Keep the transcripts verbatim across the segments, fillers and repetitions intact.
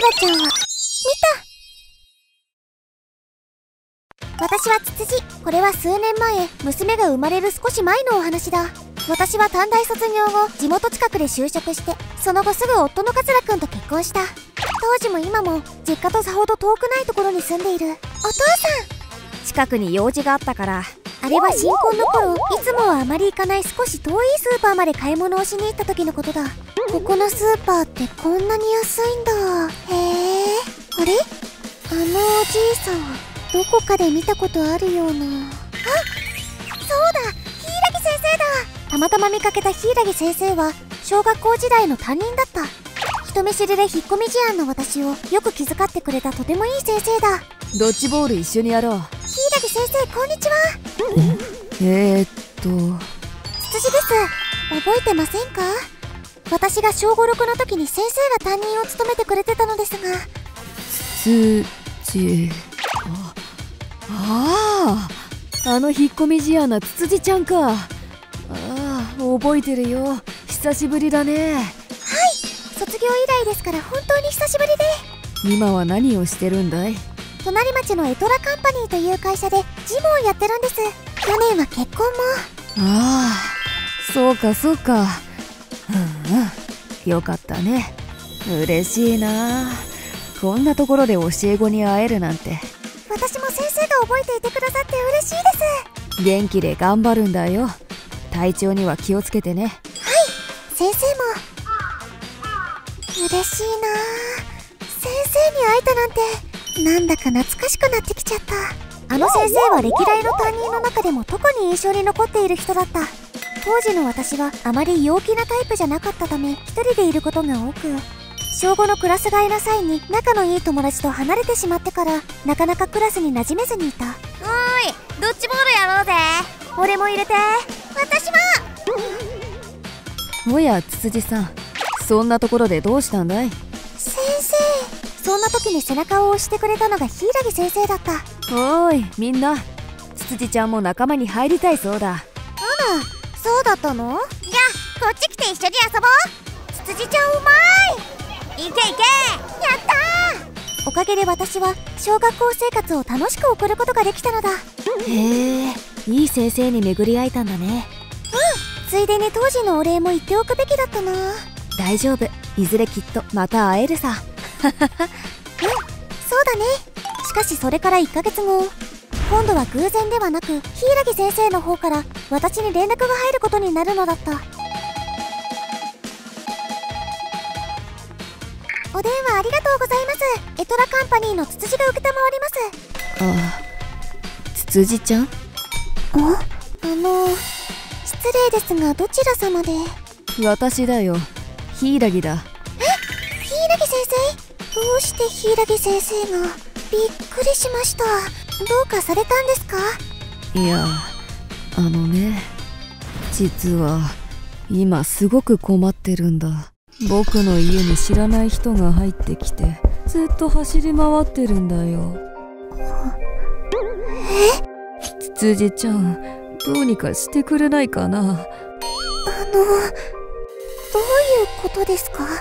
ちゃんは見た。私はツツジ。これは数年前、娘が生まれる少し前のお話だ。私は短大卒業後、地元近くで就職して、その後すぐ夫の桂くんと結婚した。当時も今も実家とさほど遠くないところに住んでいる。お父さん、 近くに用事があったから。 あれは新婚の頃、いつもはあまり行かない少し遠いスーパーまで買い物をしに行った時のことだ。ここのスーパーってこんなに安いんだ。へえ。あれ、あのおじいさん、どこかで見たことあるような。あ、そうだ、柊先生だ。たまたま見かけた柊先生は小学校時代の担任だった。人見知りで引っ込み思案の私をよく気遣ってくれたとてもいい先生だ。 ドッジボール一緒にやろう。 柊先生、こんにちは。 えー、っとツツジです。覚えてませんか？私が小ごろくの時に先生が担任を務めてくれてたのですが。 ツツジ、ああ、あの引っ込み思案なツツジちゃんか。ああ、覚えてるよ。久しぶりだね。 はい、卒業以来ですから本当に久しぶりで。 今は何をしてるんだい？ 隣町のエトラカンパニーという会社で事務をやってるんです。去年は結婚も。 ああ、そうかそうか。うんうん、よかったね。嬉しいな。こんなところで教え子に会えるなんて。 私も先生が覚えていてくださって嬉しいです。 元気で頑張るんだよ。体調には気をつけてね。 はい、先生も。嬉しいな。先生に会えたなんて、なんだか懐かしくなってきちゃった。あの先生は歴代の担任の中でも特に印象に残っている人だった。当時の私はあまり陽気なタイプじゃなかったため、一人でいることが多く、小ごのクラス替えの際に仲のいい友達と離れてしまってから、なかなかクラスに馴染めずにいた。おーい、ドッジボールやろうぜ。俺も入れて。私も。 おや、ツツジさん、そんなところでどうしたんだい？ 先生。そんな時に背中を押してくれたのが柊先生だった。 おーい、みんな、ツツジちゃんも仲間に入りたいそうだ。 あら、そうだったの？いや、こっち来て一緒に遊ぼう。ツツジちゃんうまい。いけいけ、やったー。おかげで私は小学校生活を楽しく送ることができたのだ。 へえ、いい先生に巡り会えたんだね。 うん、ついでに当時のお礼も言っておくべきだったな。 大丈夫、いずれきっとまた会えるさ。 うん、そうだね。しかしそれからいっかげつご、今度は偶然ではなく柊先生の方から私に連絡が入ることになるのだった。お電話ありがとうございます。エトラカンパニーのツツジが承ります。 ああ、ツツジちゃん？ あ、あの失礼ですがどちら様で？ 私だよ、柊だ。 え、柊先生？どうして柊先生が？びっくりしました。どうかされたんですか？ いや、あのね、実は今すごく困ってるんだ。僕の家に知らない人が入ってきて、ずっと走り回ってるんだよ。 え？ ツツジちゃん、どうにかしてくれないかな。あの、どういうことですか？先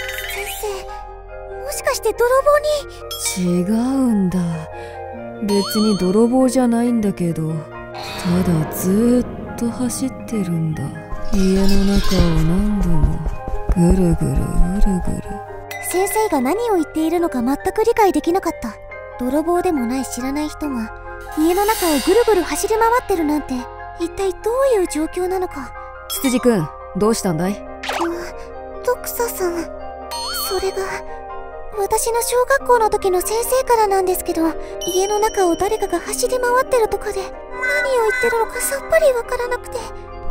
生、もしかして泥棒に？ 違うんだ。別に泥棒じゃないんだけど、ただずーっと走ってるんだ。家の中を何度もぐるぐるぐるぐる。 先生が何を言っているのか全く理解できなかった。泥棒でもない知らない人が家の中をぐるぐる走り回ってるなんて、一体どういう状況なのか。 ツツジくん、どうしたんだい？ ドクサさん、それが私の小学校の時の先生からなんですけど、家の中を誰かが走り回ってるとかで、何を言ってるのかさっぱりわからなくて。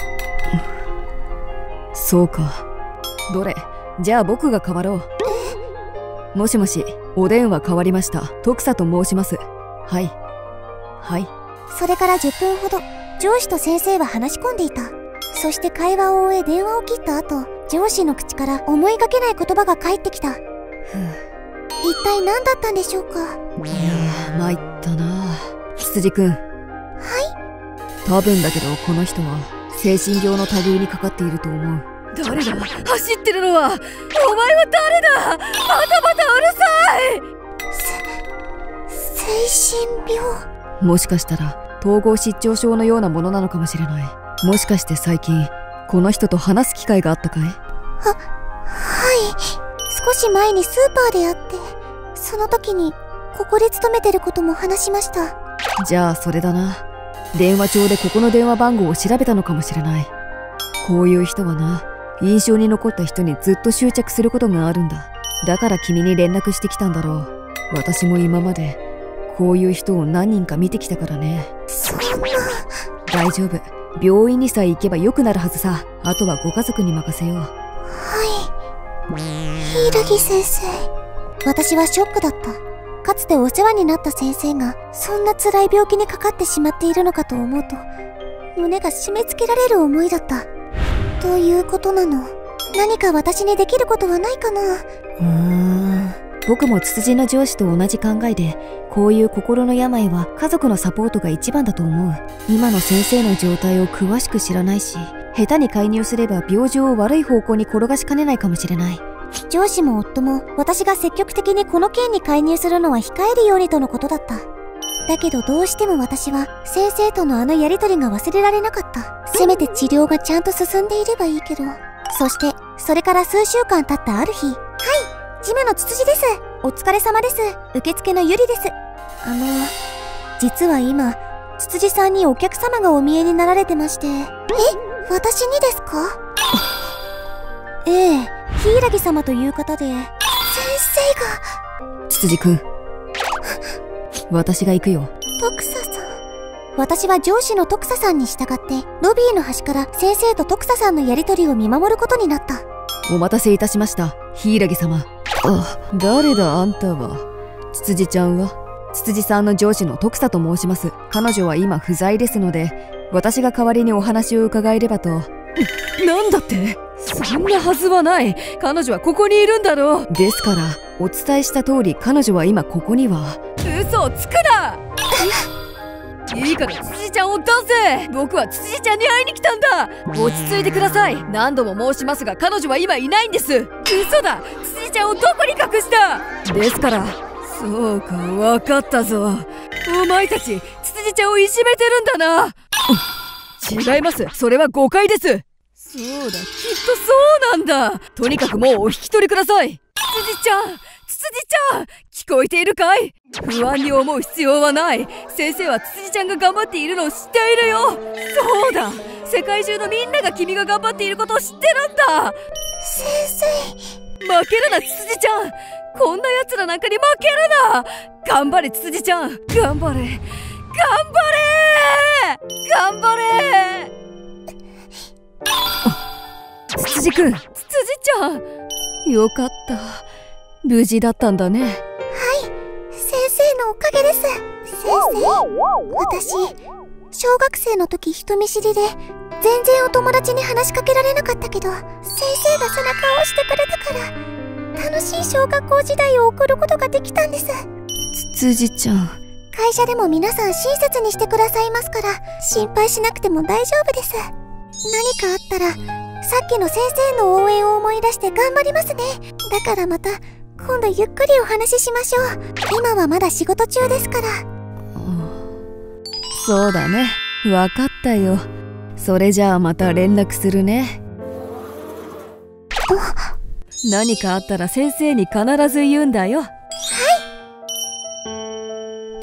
そうか。どれ、じゃあ僕が代わろう。もしもし、お電話代わりました。トクサと申します。はいはい。 それからじゅっぷんほど上司と先生は話し込んでいた。そして会話を終え電話を切った後、上司の口から思いがけない言葉が返ってきた。一体何だったんでしょうか。いやー、参ったな。ツツジくん。 はい。 多分だけどこの人は精神病の類にかかっていると思う。誰だ？走ってるのはお前は誰だ？バタバタうるさもしかしたら統合失調症のようなものなのかもしれない。もしかして最近この人と話す機会があったかい？ は、はい。少し前にスーパーで会って、その時にここで勤めてることも話しました。 じゃあそれだな。電話帳でここの電話番号を調べたのかもしれない。こういう人はな、印象に残った人にずっと執着することがあるんだ。だから君に連絡してきたんだろう。私も今までこういう人を何人か見てきたからね。 そんな。 大丈夫。病院にさえ行けば良くなるはずさ。あとはご家族に任せよう。 はい。柊先生。私はショックだった。かつてお世話になった先生がそんな辛い病気にかかってしまっているのかと思うと、胸が締め付けられる思いだった。ということなの。何か私にできることはないかな。 うーん。僕もツツジの上司と同じ考えで、こういう心の病は家族のサポートが一番だと思う。今の先生の状態を詳しく知らないし、下手に介入すれば病状を悪い方向に転がしかねないかもしれない。 上司も夫も私が積極的にこの件に介入するのは控えるようにとのことだった。だけどどうしても私は先生とのあのやりとりが忘れられなかった。せめて治療がちゃんと進んでいればいいけど。そしてそれから数週間経ったある日、はい、ジムのツツジです。お疲れ様です。受付のゆりです。あの実は今ツツジさんにお客様がお見えになられてまして。え、私にですか？ええ、柊様という方で。先生が。 ツツジくん私が行くよ。 徳佐さん。私は上司の徳佐さんに従ってロビーの端から先生と徳佐さんのやりとりを見守ることになった。 お待たせいたしました、柊様。あ、誰だあんたは。ツツジちゃんは？ツツジさんの上司の徳佐と申します。彼女は今不在ですので、私が代わりにお話を伺えればと。なんだって？そんなはずはない。彼女はここにいるんだろう。ですからお伝えした通り、彼女は今ここには。嘘をつくな。いいからツツジちゃんを出せ。僕はツツジちゃんに会いに来たんだ。落ち着いてください。何度も申しますが彼女は今いないんです。嘘だ。ツツジちゃんをどこに隠した？ですから。そうか、分かったぞ。お前たちツツジちゃんをいじめてるんだな。違います。それは誤解です。そうだ、きっとそうなんだ。とにかくもうお引き取りください。ツツジちゃん、ツツジちゃん、聞こえているかい？不安に思う必要はない。先生はツツジちゃんが頑張っているのを知っているよ。そうだ、世界中のみんなが君が頑張っていることを知ってるんだ。 先生。 負けるなツツジちゃん。こんな奴らなんかに負けるな。頑張れツツジちゃん、頑張れ、頑張れ、頑張れ。ツツジくん、ツツジちゃん、よかった。無事だったんだね。はい、 先生のおかげです。先生、私小学生の時人見知りで全然お友達に話しかけられなかったけど、先生が背中を押してくれたから楽しい小学校時代を送ることができたんです。 ツツジちゃん、 会社でも皆さん親切にしてくださいますから、心配しなくても大丈夫です。何かあったらさっきの先生の応援を思い出して頑張りますね。だからまた今度ゆっくりお話ししましょう。今はまだ仕事中ですから。 そうだね、わかったよ。それじゃあまた連絡するね。何かあったら先生に必ず言うんだよ。はい。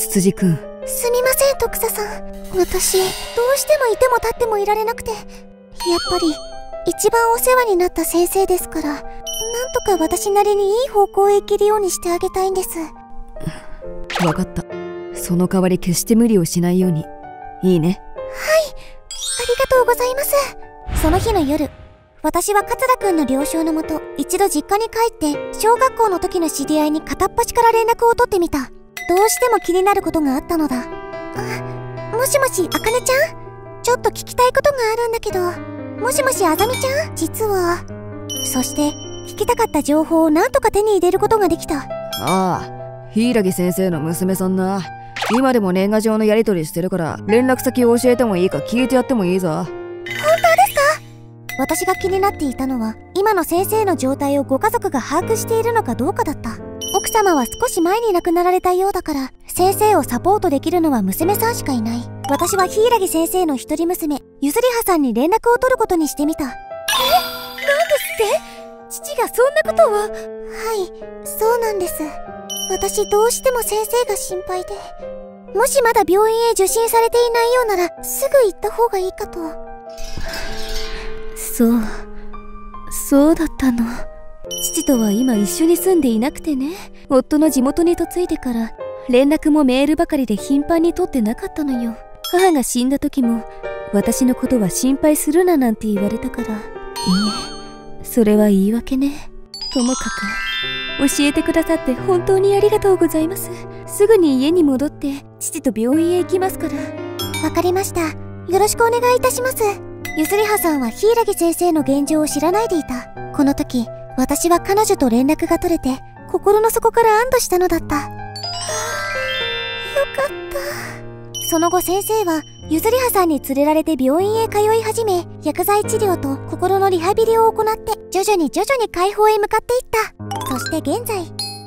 ツツジくん、 すみません徳佐さん。私どうしてもいても立ってもいられなくて、やっぱり一番お世話になった先生ですから、なんとか私なりにいい方向へ行けるようにしてあげたいんです。 わかった。その代わり決して無理をしないように。いいね。はい、 ありがとうございます。その日の夜、私は桂くんの了承のもと一度実家に帰って小学校の時の知り合いに片っ端から連絡を取ってみた。どうしても気になることがあったのだ。あ、もしもしあかねちゃん、ちょっと聞きたいことがあるんだけど。もしもしあざみちゃん、実は。そして聞きたかった情報をなんとか手に入れることができた。 ああ、柊先生の娘さんな。今でも年賀状のやり取りしてるから、連絡先を教えてもいいか聞いてやってもいいぞ。 本当ですか？私が気になっていたのは、今の先生の状態をご家族が把握しているのかどうかだった。奥様は少し前に亡くなられたようだから、 先生をサポートできるのは娘さんしかいない。私は柊先生の一人娘、ゆずりはさんに連絡を取ることにしてみた。え？なんですって？父がそんなことを。はい、そうなんです。私どうしても先生が心配で。もしまだ病院へ受診されていないようなら、すぐ行った方がいいかと。 そう、そうだったの。父とは今一緒に住んでいなくてね。夫の地元に嫁いでから、連絡もメールばかりで頻繁に取ってなかったのよ。母が死んだ時も、私のことは心配するななんて言われたから。いいえ、それは言い訳ね。ともかく、教えてくださって本当にありがとうございます。すぐに家に戻って、父と病院へ行きますから。 わかりました。よろしくお願いいたします。ゆずりはさんは柊先生の現状を知らないでいた。この時、私は彼女と連絡が取れて、心の底から安堵したのだった。はぁ、よかった。その後先生は、ゆずりはさんに連れられて病院へ通い始め、薬剤治療と心のリハビリを行って、徐々に徐々に解放へ向かっていった。そして現在。は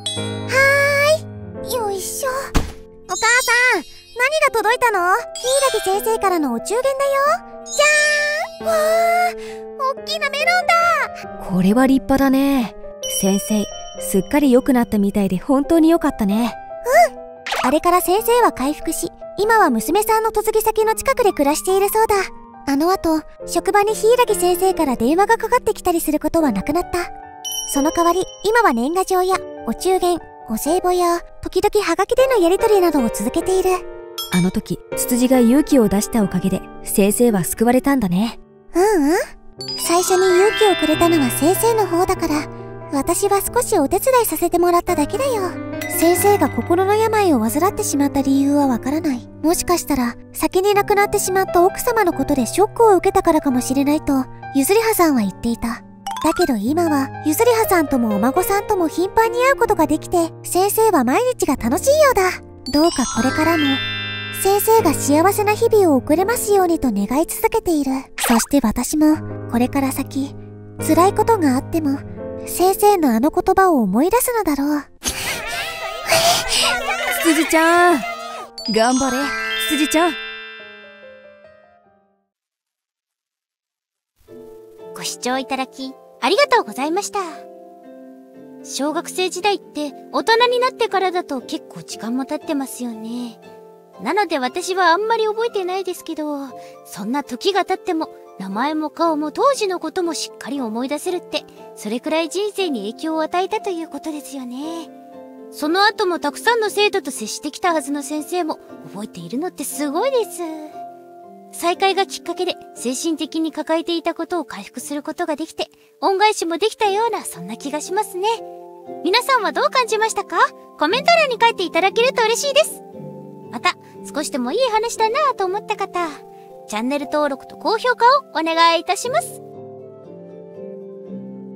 ーい。よいしょ。お母さん、何が届いたの？柊先生からのお中元だよ。じゃーん！わー、おっきなメロンだ。 これは立派だね。先生、すっかり良くなったみたいで本当に良かったね。 うん。あれから先生は回復し、今は娘さんの嫁ぎ先の近くで暮らしているそうだ。あの後、職場に柊先生から電話がかかってきたりすることはなくなった。その代わり、今は年賀状やお中元、お歳暮や時々ハガキでのやり取りなどを続けている。 あの時、ツツジが勇気を出したおかげで先生は救われたんだね。 うんうん。最初に勇気をくれたのは先生の方だから、私は少しお手伝いさせてもらっただけだよ。先生が心の病を患ってしまった理由はわからない。もしかしたら、先に亡くなってしまった奥様のことでショックを受けたからかもしれないと、ゆずりはさんは言っていた。だけど今は、ゆずりはさんともお孫さんとも頻繁に会うことができて、先生は毎日が楽しいようだ。どうかこれからも、先生が幸せな日々を送れますようにと願い続けている。そして私も、これから先、辛いことがあっても、先生のあの言葉を思い出すのだろう。 ツツジちゃん、頑張れ、ツツジちゃん。 ご視聴いただき、ありがとうございました。小学生時代って大人になってからだと結構時間も経ってますよね。なので私はあんまり覚えてないですけど、そんな時が経っても名前も顔も当時のこともしっかり思い出せるって、それくらい人生に影響を与えたということですよね。その後もたくさんの生徒と接してきたはずの先生も覚えているのってすごいです。再会がきっかけで精神的に抱えていたことを回復することができて、恩返しもできたようなそんな気がしますね。皆さんはどう感じましたか？コメント欄に書いていただけると嬉しいです。また、少しでもいい話だなぁと思った方、チャンネル登録と高評価をお願いいたします。